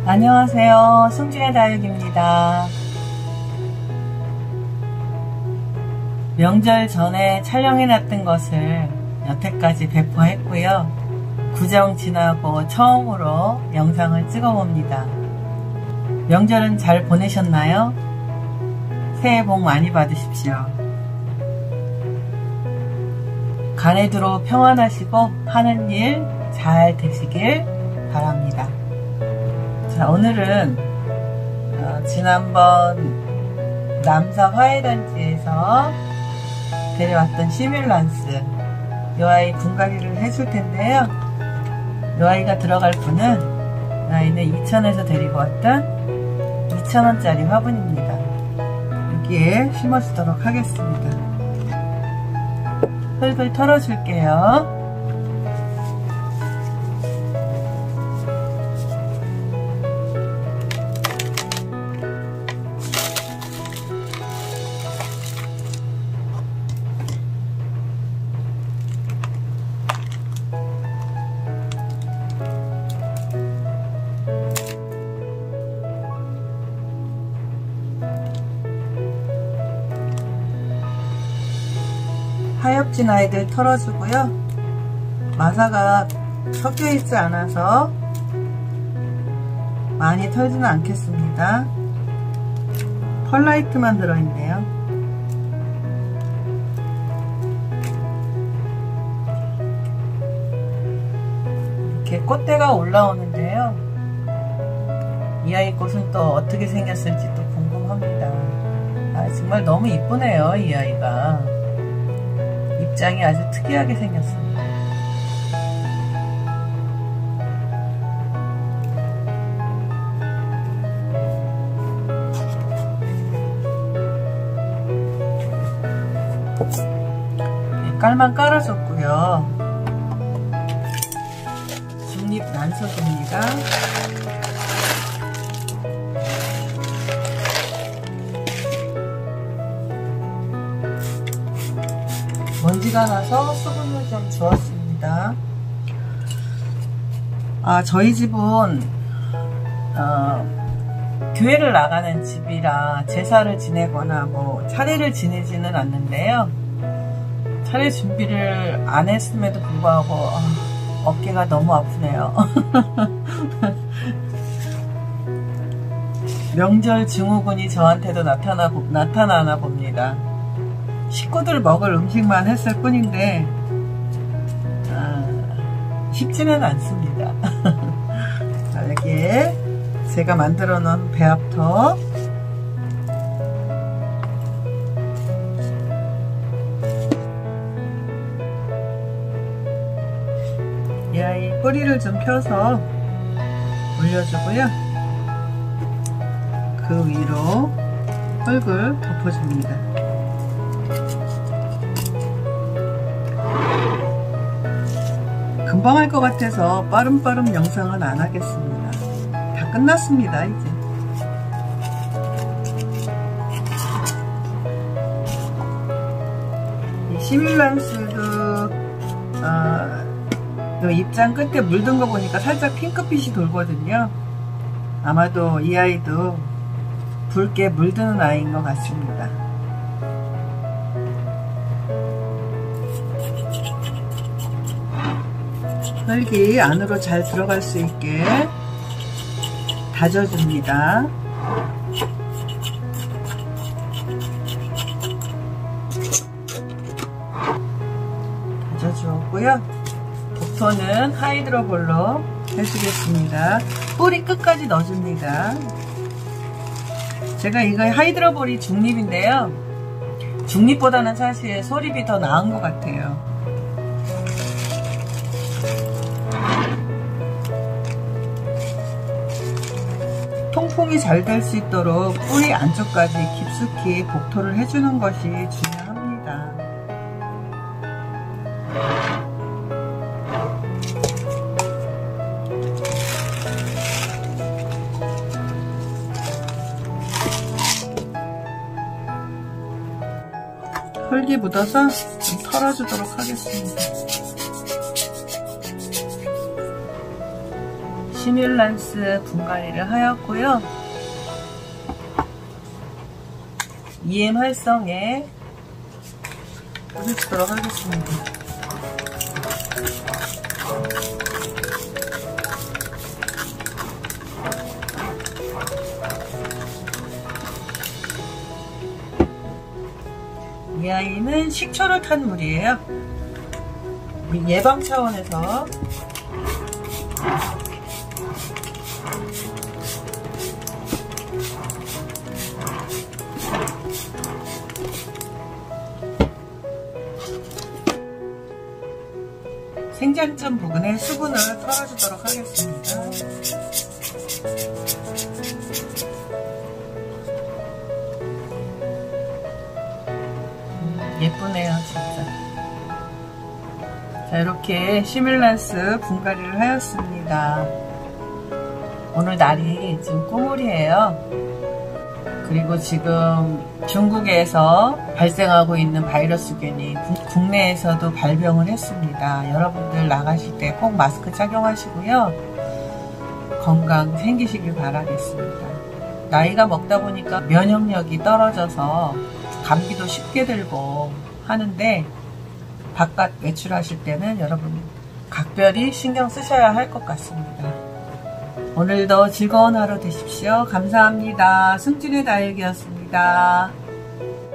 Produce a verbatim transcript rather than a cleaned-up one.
안녕하세요. 승진의 다육입니다. 명절 전에 촬영해놨던 것을 여태까지 배포했고요. 구정 지나고 처음으로 영상을 찍어봅니다. 명절은 잘 보내셨나요? 새해 복 많이 받으십시오. 간에두로 평안하시고 하는 일 잘 되시길 바랍니다. 자, 오늘은 어, 지난번 남사 화해단지에서 데려왔던 시뮬란스 이 아이 분갈이를 해줄 텐데요. 이 아이가 들어갈 분은 이 아이는 이천에서 데리고 왔던 이천 원짜리 화분입니다. 여기에 심어주도록 하겠습니다. 흙을 털어줄게요. 하엽진 아이들 털어주고요. 마사가 섞여있지 않아서 많이 털지는 않겠습니다. 펄라이트만 들어있네요. 이렇게 꽃대가 올라오는데요. 이 아이 꽃은 또 어떻게 생겼을지 또 궁금합니다. 아, 정말 너무 이쁘네요, 이 아이가. 입장이 아주 특이하게 생겼습니다. 네, 깔만 깔아줬고요. 중립 난석입니다. 먼지가 나서 수분을 좀 주었습니다. 아, 저희 집은 어, 교회를 나가는 집이라 제사를 지내거나 뭐 차례를 지내지는 않는데요. 차례 준비를 안 했음에도 불구하고 어, 어깨가 너무 아프네요. 명절 증후군이 저한테도 나타나, 나타나나 봅니다. 식구들 먹을 음식만 했을 뿐인데 아, 쉽지는 않습니다. 자, 여기에 제가 만들어 놓은 배합토 이 아이 뿌리를 좀 펴서 올려주고요. 그 위로 흙을 덮어줍니다. 금방 할 것 같아서 빠름빠름 영상은 안 하겠습니다. 다 끝났습니다, 이제. 이 시뮬란스도 어, 입장 끝에 물든 거 보니까 살짝 핑크빛이 돌거든요. 아마도 이 아이도 붉게 물드는 아이인 것 같습니다. 흙이 안으로 잘 들어갈 수 있게 다져줍니다. 다져주었고요. 독토는 하이드로볼로 해주겠습니다. 뿌리 끝까지 넣어줍니다. 제가 이거 하이드로볼이 중립인데요. 중립보다는 사실 소립이 더 나은 것 같아요. 통풍이 잘 될 수 있도록 뿌리 안쪽까지 깊숙이 복토를 해주는 것이 중요합니다. 흙이 묻어서 좀 털어주도록 하겠습니다. 시뮬란스 분갈이를 하였고요. 이엠 활성에 물을 주도록 하겠습니다. 이 아이는 식초를 탄 물이에요. 예방 차원에서 생장점 부분에 수분을 털어주도록 하겠습니다. 예쁘네요, 진짜. 자, 이렇게 시뮬란스 분갈이를 하였습니다. 오늘 날이 지금 꾸물이에요. 그리고 지금 중국에서 발생하고 있는 바이러스균이 국내에서도 발병을 했습니다. 여러분들 나가실 때 꼭 마스크 착용하시고요. 건강 생기시길 바라겠습니다. 나이가 먹다 보니까 면역력이 떨어져서 감기도 쉽게 들고 하는데 바깥 외출하실 때는 여러분 각별히 신경 쓰셔야 할 것 같습니다. 오늘도 즐거운 하루 되십시오. 감사합니다. 승진의 다육이었습니다.